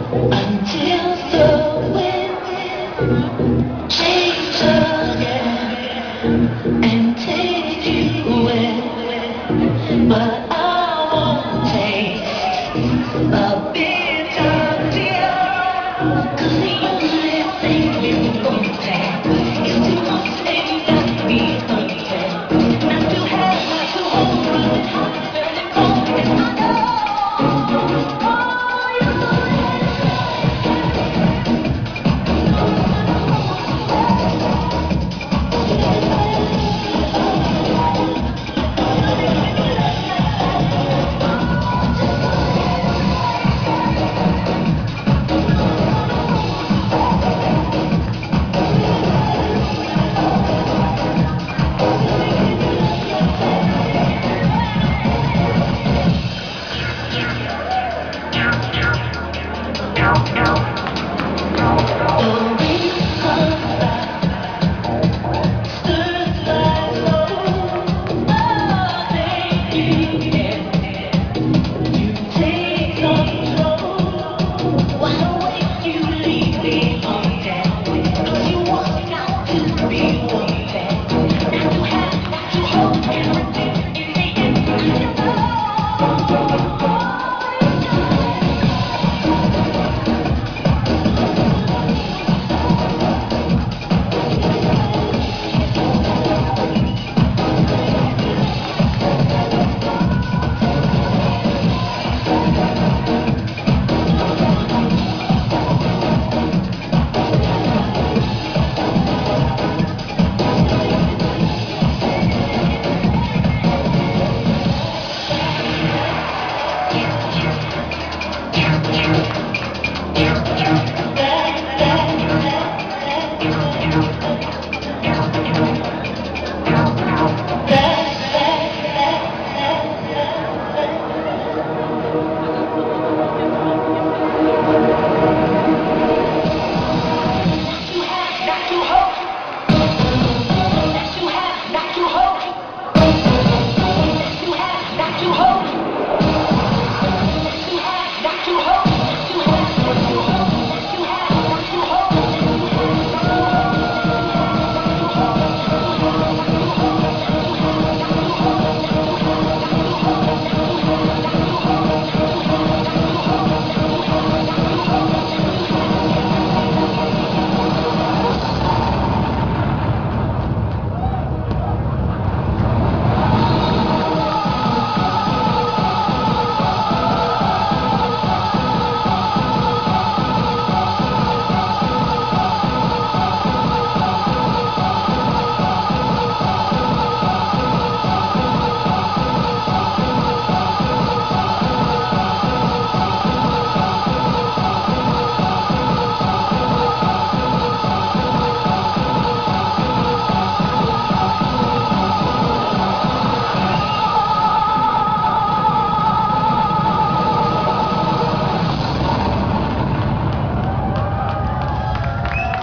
Until the wind changes again and takes you away, but I won't take a bit of deal, 'cause the only thing you won't take is to want things that we unfair, not to have, not to hold, running hot, burning cold, it's my love.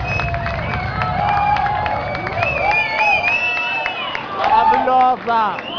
Maravilhosa!